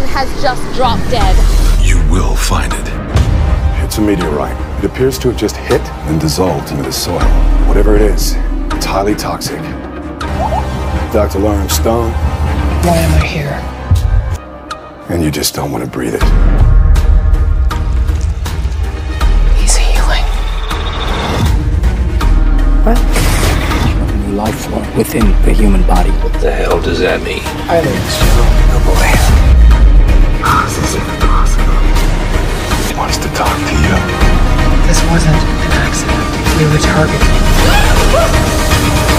has just dropped dead. You will find it. It's a meteorite. It appears to have just hit and dissolved into the soil. Whatever it is, it's highly toxic. Dr. Lawrence Stone. Why am I here? And you just don't want to breathe it. He's healing. What? A new life form within the human body. What the hell does that mean? I think it's true. Oh boy. This isn't possible. He wants to talk to you. This wasn't an accident. We were targeted.